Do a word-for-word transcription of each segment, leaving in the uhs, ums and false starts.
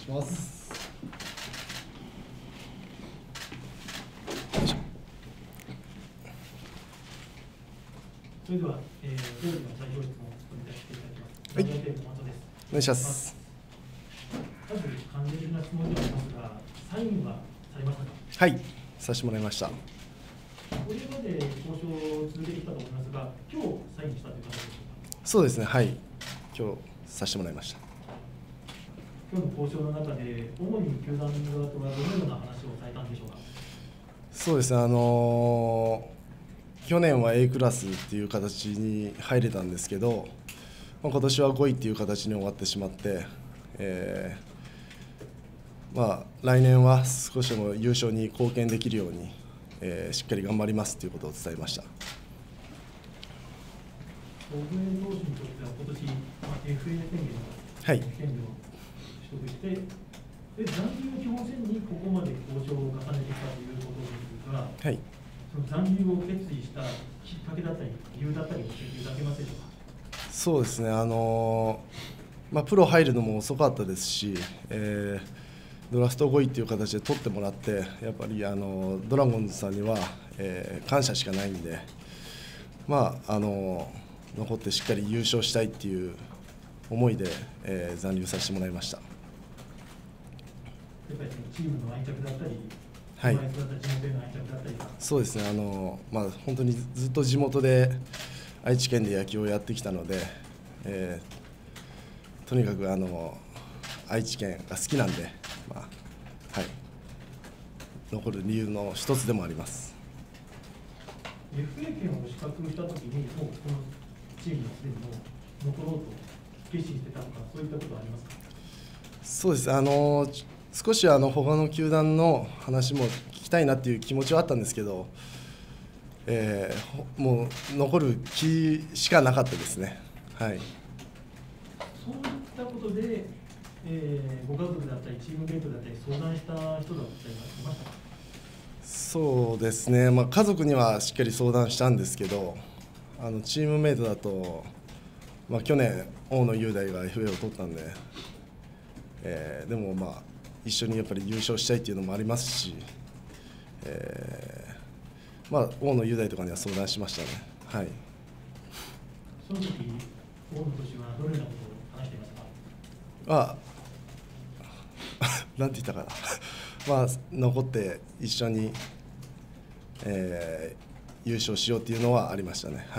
します。 それでは、えー、当時の代表質問を取り出していただきます。はい。 お願いします。 まず、簡潔な質問ではありますが、サインはされましたか？ はい、させてもらいました。 これまで交渉を続けてきたと思いますが、今日サインしたという形でしょうか？ そうですね、はい、今日させてもらいました。 今日の交渉の中で、主に球団側とはどのような話をされたんでしょうか？ そうですね、あのー去年は A クラスっていう形に入れたんですけど、まあ、今年はごいっていう形に終わってしまって、えーまあ、来年は少しでも優勝に貢献できるように、えー、しっかり頑張りますということを伝えました。 小暮投手にとっては今年、まあ、エフエー 宣言の権利を取得して、で残留基本戦にここまで交渉を重ねてきたということですが、はい、その残留を決意したきっかけだったり、理由だったり教えていただけますでしょうか？ そうですね、あのーまあ、プロ入るのも遅かったですし、えー、ドラフトごいという形で取ってもらって、やっぱりあのドラゴンズさんには、えー、感謝しかないんで、まああのー、残ってしっかり優勝したいっていう思いで、えー、残留させてもらいました。 やっぱりチームの愛着だったり、 はい、そうですね、あのまあ、本当にずっと地元で愛知県で野球をやってきたので、えー、とにかくあの愛知県が好きなんで、まあはい、残る理由の一つでもあります。 エフエー 権を資格したときに、もうこのチームのすでに残ろうと決心してたとか、そういったことはありますか？ そうです、あの少しあの他の球団の話も聞きたいなっていう気持ちはあったんですけど、えー、もう残る気しかなかったですね。はい、 そういったことで、えー、ご家族だったりチームメイトだったり相談した人だったりはいましたか？ そうですね、まあ、家族にはしっかり相談したんですけど、あのチームメイトだと、まあ、去年大野雄大が エフエー を取ったんで、えー、でもまあ一緒にやっぱり優勝したいっていうのもありますし、えーまあ、大野雄大とかには相談しましたね。はい、 その時大野投手はどのようなことを話していましたか？ まあ、なんて言ったかな、まあ、残って一緒に、えー、優勝しようっていうのはありましたね。はい、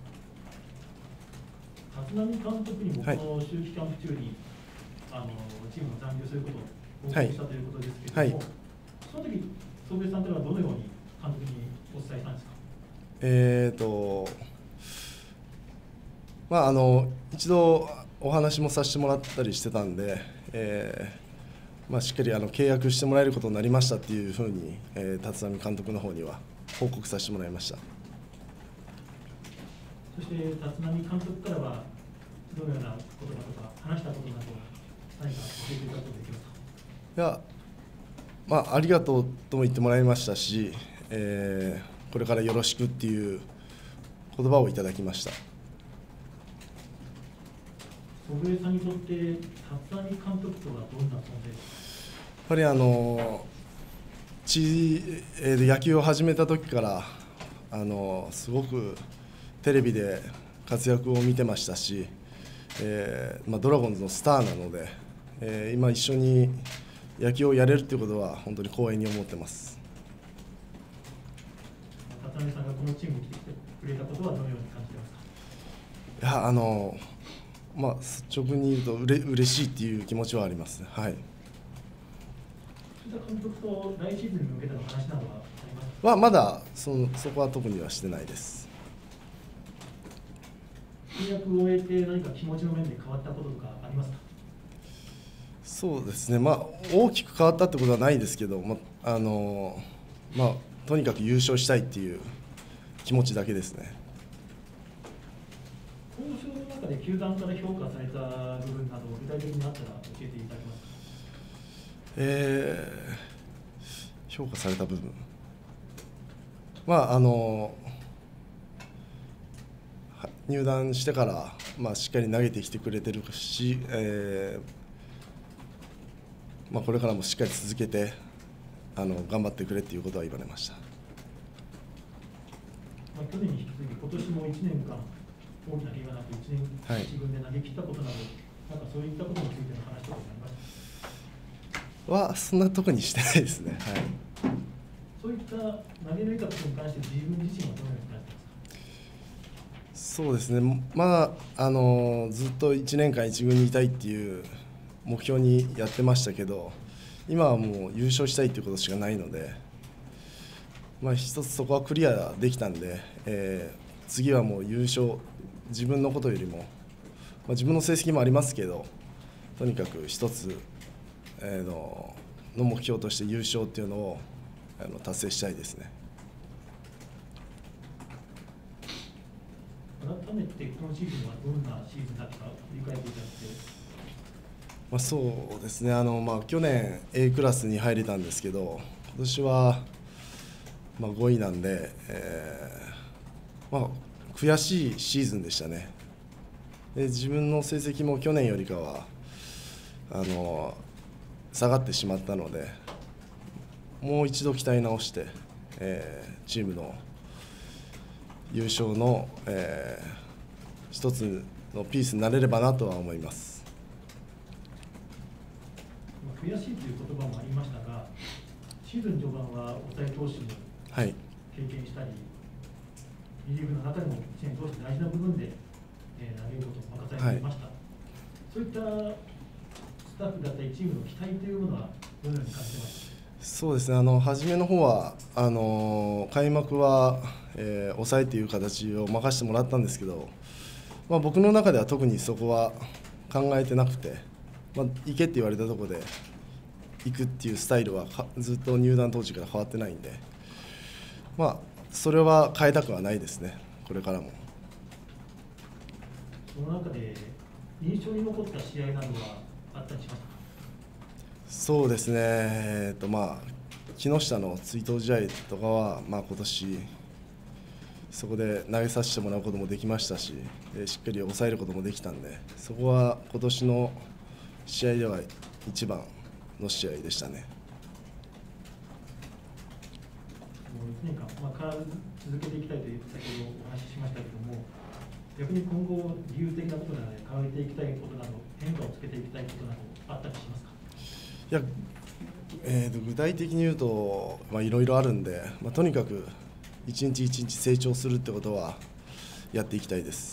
立浪監督にもこの秋季キャンプ中に、はい、あのチームの残留することを報告したということですけれども、はいはい、その時宗部さんというのはどのように監督にお伝えしたんですか？ えーとまあ、あの一度お話もさせてもらったりしてたんで、えーまあ、しっかりあの契約してもらえることになりましたっていうふうに、えー、立浪監督の方には報告させてもらいました。 そして立浪監督からはどのようなことだとか話したことなど何か教えていただくことできますか？ いや、まあ、ありがとうとも言ってもらいましたし、えー、これからよろしくっていう言葉をいただきました。 祖父江さんにとって立浪監督とはどんな存在ですか？やっぱりあの地、えー、野球を始めた時からあのすごくテレビで活躍を見てましたし、えーまあ、ドラゴンズのスターなので、えー、今一緒に野球をやれるということは本当に光栄に思ってます。 立浪さんがこのチームに来てくれたことはどのように感じてますか？ いや、あのまあ、率直に言うとうれ嬉しいっていう気持ちはあります。はい。 藤田監督と来シーズンに向けての話などはありますか？ はまだそのそこは特にはしてないです。 契約を終えて何か気持ちの面で変わったこととかありますか？ そうですね、まあ、大きく変わったってことはないですけど、まあのまあ、とにかく優勝したいっていう気持ちだけですね。 交渉の中で球団から評価された部分など具体的にあったら教えていただけますか？ えー、評価された部分、まああの入団してから、まあ、しっかり投げてきてくれてるし、えーまあ、これからもしっかり続けてあの頑張ってくれっていうことは言われました。 まあ、去年に引き続き、今年もいちねんかん、大きな怪我なくいちねんいち軍で投げ切ったことなど、はい、なんかそういったことについての話とかになりましたは、そんな特にしてないですね。はい、 そういった投げ抜いたことに関して、自分自身はどのように感じてますか。 そうですね、まあ、あのずっといちねんかんいち軍にいたいっていう目標にやってましたけど、今はもう優勝したいということしかないので、まあ、一つそこはクリアできたんで、えー、次はもう優勝、自分のことよりも、まあ、自分の成績もありますけど、とにかく一つ、えー、の, の目標として優勝っていうのをあの達成したいですね。 改めて今シーズンはどんなシーズンだったか振り返っていただいて。 まあ、そうですね、あの、まあ、去年 A クラスに入れたんですけど、今年はまあごいなんで、えーまあ、悔しいシーズンでしたね。で自分の成績も去年よりかはあの下がってしまったので、もう一度鍛え直して、えー、チームの優勝の、えー、一つのピースになれればなとは思います。 悔しいという言葉もありましたが、シーズン序盤は抑え投手も経験したり、はい、リリーフの中でもいちねん通して大事な部分で、えー、投げることを任されていました、はい、そういったスタッフだったりチームの期待というものはどのように感じてますか。 そうですね、あの初めの方はあの開幕は、えー、抑えという形を任せてもらったんですけど、まあ、僕の中では特にそこは考えてなくて、まあ、行けって言われたところで行くっていうスタイルはずっと入団当時から変わってないんで、まあ、それは変えたくはないですね、これからも。 その中で印象に残った試合などはあったりしますか。 そうですね、えーとまあ、木下の追悼試合とかは、まあ、今年そこで投げさせてもらうこともできましたし、しっかり抑えることもできたんで、そこは今年の試合では一番の試合でしたね。 もういちねんかん、まあ、変わらず続けていきたいという先ほどお話ししましたけれども、逆に今後、理由的なことなので変えていきたいことなど、変化をつけていきたいことなどあったりしますか。 いや、えー、と具体的に言うといろいろあるんで、まあ、とにかく一日一日成長するってことはやっていきたいです。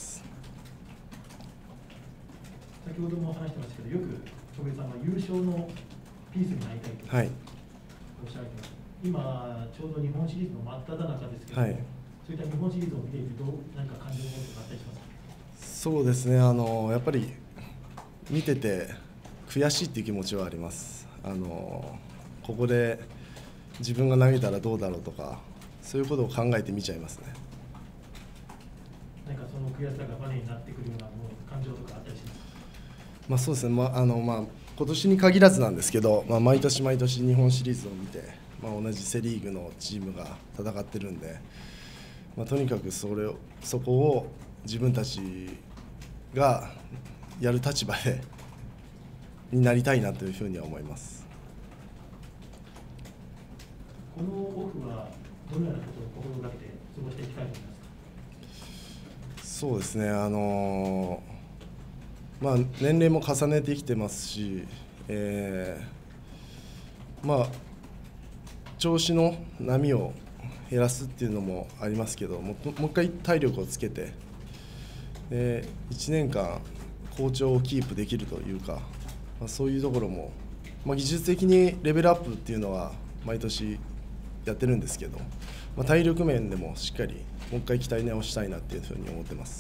先ほども話してましたけど、よく戸辺さんは優勝のピースになりたいとおっしゃられてます、はい、今、ちょうど日本シリーズの真っ只中ですけども、はい、そういった日本シリーズを見ていると、何か感じるものとかあったりしますか。 そうですね、あのやっぱり見てて悔しいっていう気持ちはあります。あのここで自分が投げたらどうだろうとか、そういうことを考えて見ちゃいますね。 何かその悔しさがバネになってくるようなもう感情とかあったりしますか。 まあ、そうですね、まああのまあ、今年に限らずなんですけど、まあ、毎年毎年日本シリーズを見て、まあ、同じセ・リーグのチームが戦ってるんで、まあ、とにかくそれをそこを自分たちがやる立場でになりたいなというふうには思います。 このオフはどのようなことを心がけて過ごしていきたいと思いますか。 そうですね、あのまあ、年齢も重ねてきてますし、えー、まあ調子の波を減らすっていうのもありますけど、もうもう一回体力をつけて、でいちねんかん好調をキープできるというか、まあ、そういうところも、まあ、技術的にレベルアップっていうのは毎年やってるんですけど、まあ、体力面でもしっかりもう一回鍛え直したいなっていうふうに思ってます。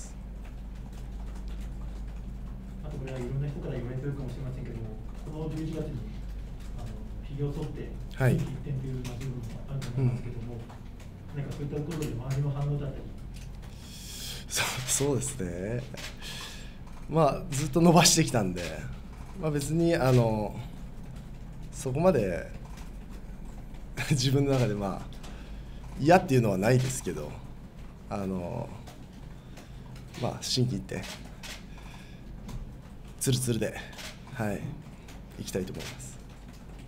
あとこれはいろんな人から言われてるかもしれませんけども、このじゅういちがつにあのひげを剃って心機一転という部分もあると思いますけども、はい、何かそういったところで周りの反応だったり。 そ, そうですね、まあ、ずっと伸ばしてきたんで、まあ、別にあのそこまで自分の中でまあ嫌っていうのはないですけど、あのまあ心機一転ツルツルで、はい、いきたいと思います。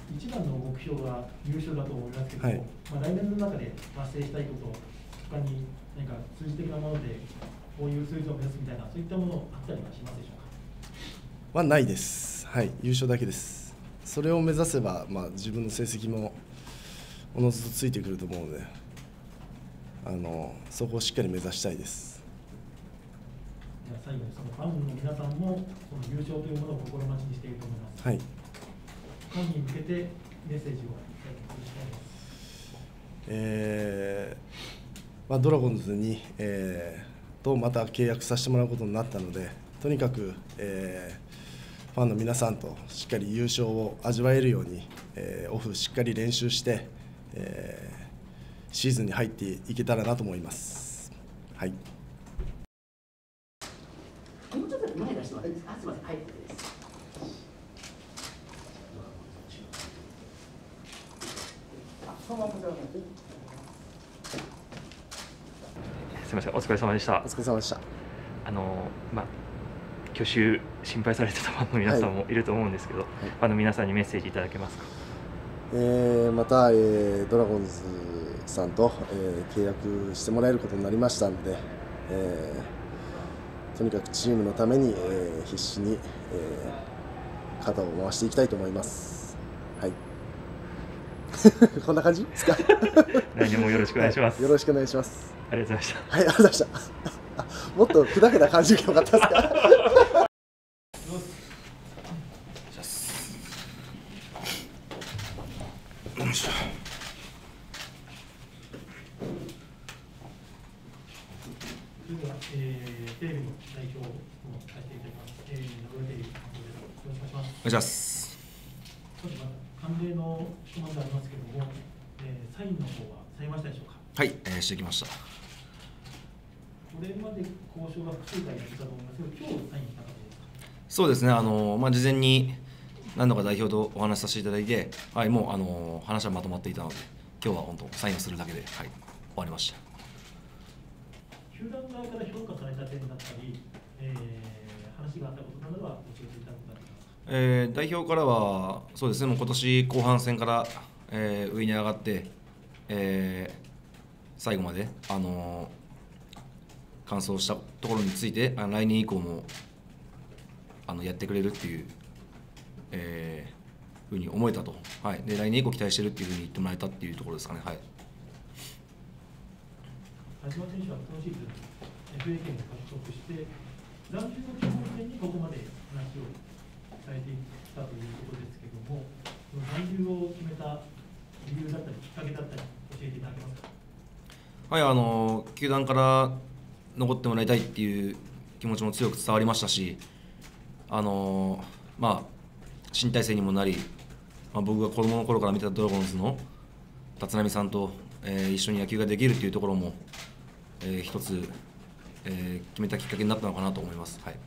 一番の目標が優勝だと思いますけども、はい、まあ、来年の中で達成したいこと、他に何か数字的なもので、こういう数字を目指すみたいな、そういったものあったりはしますでしょうか。 はないです、はい、優勝だけです。それを目指せば、まあ、自分の成績もおのずとついてくると思うので、あのそこをしっかり目指したいです。 では最後にそのファンの皆さんもその優勝というものを心待ちにしていると思います。はい。ファンに向けてメッセージをお願いします。 えーまあ、ドラゴンズに、えー、とまた契約させてもらうことになったので、とにかく、えー、ファンの皆さんとしっかり優勝を味わえるように、えー、オフしっかり練習して、えー、シーズンに入っていけたらなと思います。はい。 もうちょっと前出してもらっていいですか。すみません。はい。 すみません、お疲れ様でした。 お疲れ様でした。 あのまあ去就心配されてたファンの皆さんもいると思うんですけど、はい、ファンの皆さんにメッセージいただけますか。 えー、また、えー、ドラゴンズさんと、えー、契約してもらえることになりましたので、えー、とにかくチームのために、えー、必死に、えー、肩を回していきたいと思います。はい。こんな感じですか。 来年もよろしくお願いします。 はい、よろしくお願いします。 ありがとうございました。 はい、ありがとうございました。もっと砕けた感じが良かったですか。よいしょ。 それでは、えー、テレビの代表をさせていただきます。えー、名古屋テレビの関係です。よろしくお願いします。 お願いします。 まずまた慣例の質問でありますけれども、えー、サインの方はされましたでしょうか。 はい、えー、してきました。 これまで交渉が複数回やってたと思いますが、今日サインした形ですか。 そうですね。あのまあ事前に何度か代表とお話しさせていただいて、はい、もうあの話はまとまっていたので、今日は本当サインをするだけで、はい、終わりました。 球団側から評価された点だったり、えー、話があったことなどは教えていただけますか。 えー、代表からはそうですね。もう今年後半戦から、えー、上に上がって、えー、最後まであの完走したところについて、来年以降もあのやってくれるっていう。えー、ふうに思えたと、はい、で来年以降期待してるっていうふうに言ってもらえたっていうところですかね。はい。 田島選手は今シーズン エフエー 権を獲得して残留の基本線にここまで話を伝えていったということですけども、残留を決めた理由だったりきっかけだったり教えていただけますか。 はい、あの球団から残ってもらいたいっていう気持ちも強く伝わりましたし、あのまあ新体制にもなり、まあ、僕が子どもの頃から見てたドラゴンズの立浪さんと、えー、一緒に野球ができるというところも、えー、一つ、えー、決めたきっかけになったのかなと思います。はい、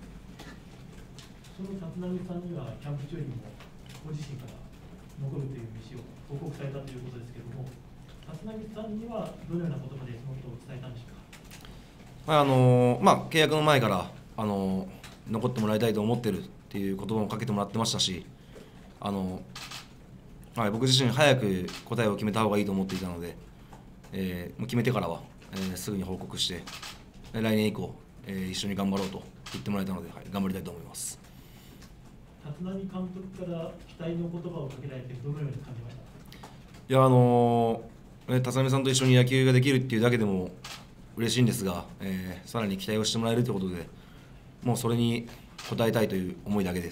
その立浪さんにはキャンプ中にもご自身から残るという意思を報告されたということですけれども、立浪さんにはどのような言葉でそのことを伝えたんでしょうか。 はい、あのーまあ、契約の前から、あのー、残ってもらいたいと思ってるっていう言葉もかけてもらってましたし、あの、はい、僕自身早く答えを決めた方がいいと思っていたので、えー、決めてからは、えー、すぐに報告して来年以降、えー、一緒に頑張ろうと言ってもらえたので、はい、頑張りたいと思います。 立浪監督から期待の言葉をかけられてどのように感じましたか。 いや、あのー、立浪さんと一緒に野球ができるっていうだけでも嬉しいんですが、えー、さらに期待をしてもらえるということで、もうそれに応えたいという思いだけです。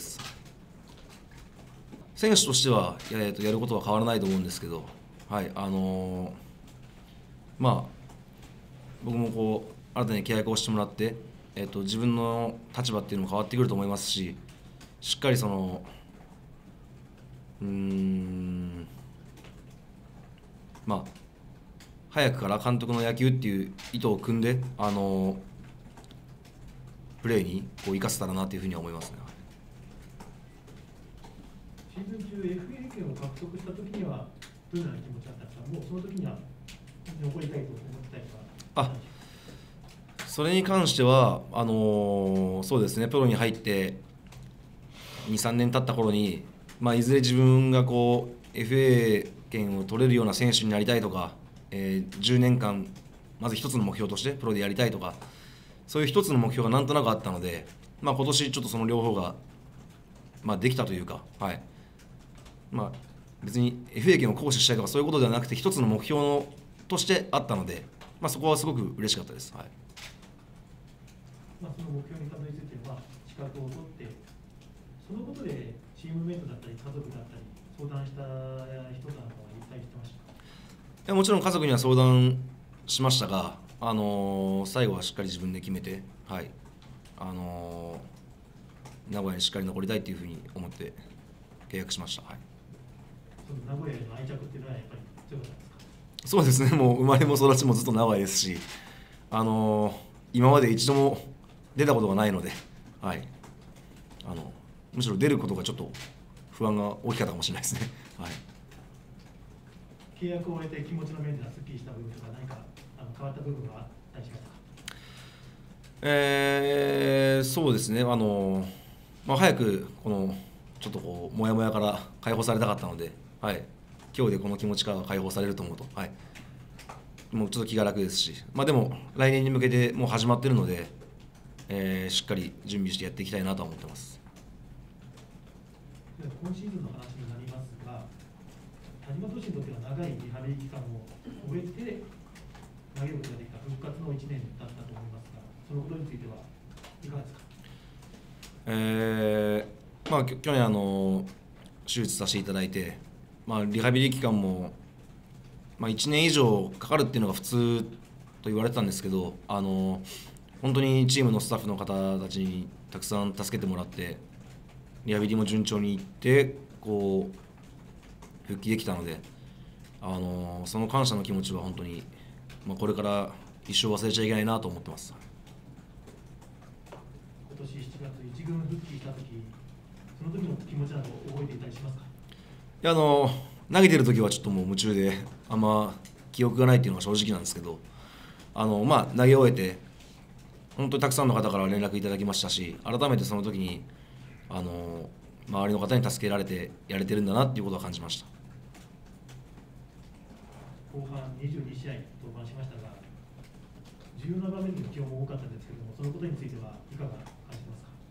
選手としては や, やることは変わらないと思うんですけど、はいあのー、まあ僕もこう新たに契約をしてもらって、えー、と自分の立場っていうのも変わってくると思いますし、しっかりそのうーんまあ早くから監督の野球っていう意図を組んで、あのー、プレーにこう生かせたらなというふうには思いますね。 シーズン中 エフエー 権を獲得したときにはどのような気持ちだったんですか。もうその時には残りたいと思ってたりは。 あ、それに関してはあのー、そうですね、プロに入ってに、さんねん経った頃にまあ、いずれ自分がこう エフエー 権を取れるような選手になりたいとか、えー、じゅうねんかんまず一つの目標としてプロでやりたいとか、そういう一つの目標がなんとなくあったので、まあ、今年ちょっとその両方が、まあ、できたというか、はいまあ、別に エフエー 権を行使したいとかそういうことではなくて一つの目標のとしてあったので、まあ、そこはすごく嬉しかったです。はいまあ、その目標にたどり着いて、まあ、資格を取って、そのことでチームメイトだったり家族だったり相談した人などはいっぱいしてましたか？ いやもちろん家族には相談しましたが、あのー、最後はしっかり自分で決めて、はいあのー、名古屋にしっかり残りたいというふうに思って契約しました。はい、 その名古屋への愛着っていうのはやっぱり強かったんですか？ そうですね、もう生まれも育ちもずっと名古屋ですし、あのー、今まで一度も出たことがないので、はい、あのむしろ出ることがちょっと不安が大きかったかもしれないですね。はい、 契約を終えて気持ちの面ではすっきりした部分とか何かあの変わった部分があったりしますか？ えー、そうですね、あのまあ、早くこのちょっとこうモヤモヤから解放されたかったので、はい、今日でこの気持ちから解放されると思うと、はい、もうちょっと気が楽ですし、まあ、でも来年に向けてもう始まっているので、えー、しっかり準備してやっていきたいなと思ってます。 今シーズンの話になりますが、田島投手にとっては長いリハビリ期間を終えて投げることができた復活のいちねんだったと思いますが、そのことについてはいかがですか？ えーまあ、去年あの手術させていただいて、まあ、リハビリ期間も、まあ、いちねん以上かかるっていうのが普通と言われてたんですけど、あの本当にチームのスタッフの方たちにたくさん助けてもらって、リハビリも順調にいってこう復帰できたので、あのその感謝の気持ちは本当に、まあ、これから一生忘れちゃいけないなと思ってます。 今年しちがつ一軍復帰したとき、その時の気持ちなど覚えていたりしますか？ いやあの投げてる時はちょっともう夢中であんま記憶がないっていうのが正直なんですけど、あの、まあ、投げ終えて本当にたくさんの方から連絡いただきましたし、改めてその時にあの周りの方に助けられてやれてるんだなっていうことを感じました。 後半にじゅうにしあい登板しましたが、重要な場面での起用も多かったんですけども、そのことについてはいかが感じますか？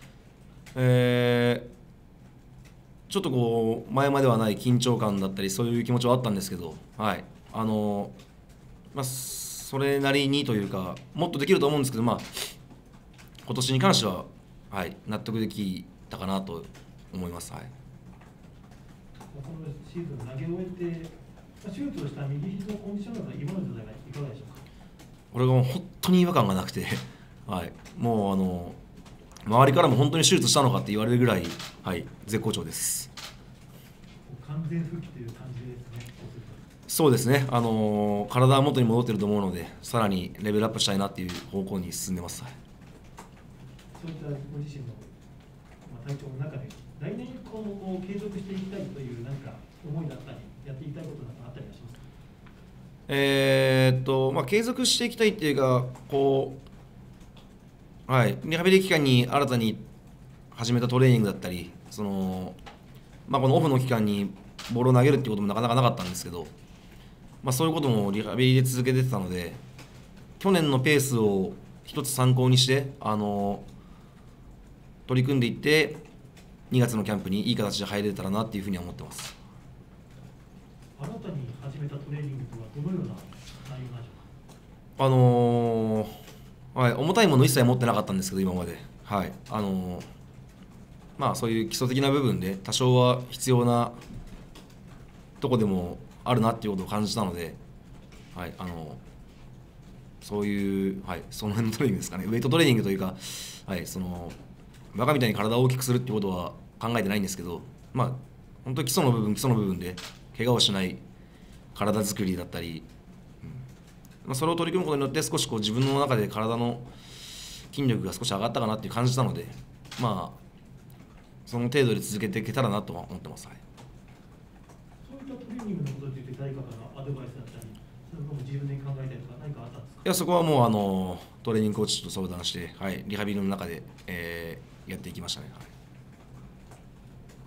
えー、ちょっとこう前まではない緊張感だったりそういう気持ちはあったんですけど、はい、あのまあ、それなりにというかもっとできると思うんですけど、まあ、今年に関しては、はい、納得できたかなと思います。はい、 このシーズン投げ終えて、手術をした右肘のコンディションなど今の状態はいかがでしょうか？ これがもう本当に違和感がなくて、はい、もうあの周りからも本当に手術したのかって言われるぐらい、はい、絶好調です。 完全復帰という感じですね。 そうですね、あの体は元に戻っていると思うので、さらにレベルアップしたいなっていう方向に進んでます。はい、 そういったご自身の体調の中で、来年以降も継続していきたいという何か思いだったり、やっていきたいことなんかあったりはしますか？ えーっとまあ、継続していきたいっていうか、こう、はい、リハビリ期間に新たに始めたトレーニングだったり、そのまあ、このオフの期間にボールを投げるっていうこともなかなかなかったんですけど、まあ、そういうこともリハビリで続けてたので、去年のペースを一つ参考にしてあの取り組んでいって、にがつのキャンプにいい形で入れたらなっていうふうには思ってます。 新たに始めたトレーニングとはどのような内容なんでしょうか？ あのーはい、重たいもの一切持ってなかったんですけど今まで、はい、あのーまあ、そういう基礎的な部分で多少は必要なとこでもあるなっていうことを感じたので、はい、あのそういう、はい、その辺のトレーニングですかね、ウェイトトレーニングというか、はい、そのバカみたいに体を大きくするっていうことは考えてないんですけど、まあ、本当に基礎の部分基礎の部分で怪我をしない体作りだったり、うんまあ、それを取り組むことによって少しこう自分の中で体の筋力が少し上がったかなっていう感じたので、まあその程度で続けていけたらなとは思ってます。はい、 そういったトレーニングのことについて誰かからアドバイスだったり、それとも自分で考えたりとか何かあったんですか？ いや、そこはもうあのトレーニングコーチと相談して、はい、リハビリの中で、えー、やっていきましたね。はい、 そ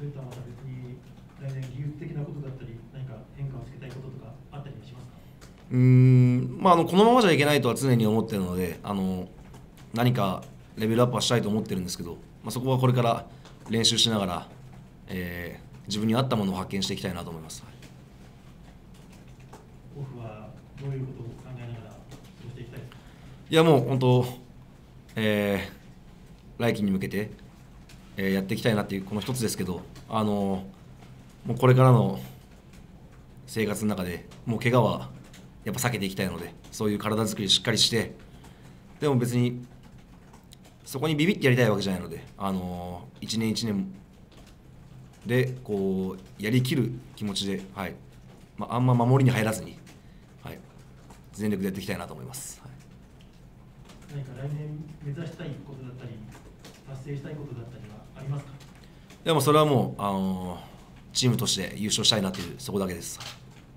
それとはまた別に来年技術的なことだったり何か変化をつけたいこととかあったりしますか？ うーん、まあ、あのこのままじゃいけないとは常に思っているので、あの何かレベルアップはしたいと思ってるんですけど、まあ、そこはこれから練習しながら、えー、自分に合ったものを発見していきたいなと思います。 オフはどういうことを考えながら過ごしていきたいですか？ いやもう本当、えー、来季に向けて、えー、やっていきたいなっていうこの一つですけど、あのもうこれからの生活の中でもう怪我はやっぱ避けていきたいので、そういう体作りしっかりして、でも別にそこにビビってやりたいわけじゃないので、あの一年一年でこうやりきる気持ちで、はい、まあ、あんま守りに入らずに、はい、全力でやっていきたいなと思います。はい、 何か来年目指したいことだったり達成したいことだったりはありますか？ でもそれはもうあのチームとして優勝したいなというそこだけです。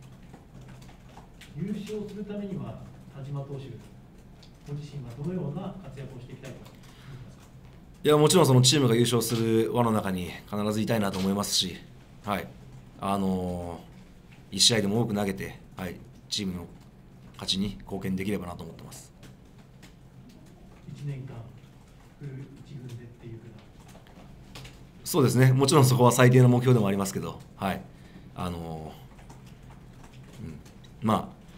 優勝するためには田島投手ご自身はどのような活躍をしていきたいと思いますか？ いやもちろんそのチームが優勝する輪の中に必ずいたいなと思いますし、はい、あのいち試合でも多く投げて、はい、チームの勝ちに貢献できればなと思ってます。 いちねんかんフル一軍でっていうふうな。 そうですね、もちろんそこは最低の目標でもありますけど、はい、あのうん、まあ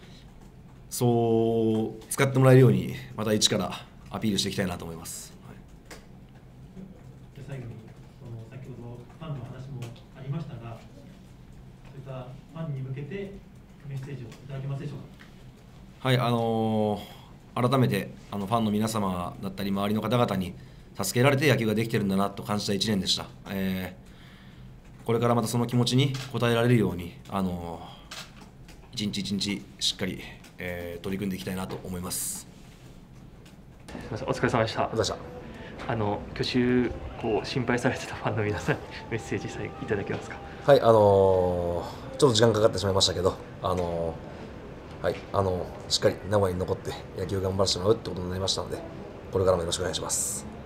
そう使ってもらえるようにまた一からアピールしていきたいなと思います。はい、 最後にその先ほどファンの話もありましたが、そういったファンに向けてメッセージをいただけますでしょうか？ はい、あのー、改めてあのファンの皆様だったり周りの方々に助けられて野球ができてるんだなと感じたいちねんでした。えー、これからまたその気持ちに応えられるように、あのー、一日一日しっかり、えー、取り組んでいきたいなと思います。 すみません、お疲れ様でした。 お疲れ様でした。 あの去就こう心配されてたファンの皆さんにメッセージさえいただけますか？ はい、あのー、ちょっと時間かかってしまいましたけど、あのー、はい、あのー、しっかり名古屋に残って野球を頑張らせてもらうってことになりましたので、これからもよろしくお願いします。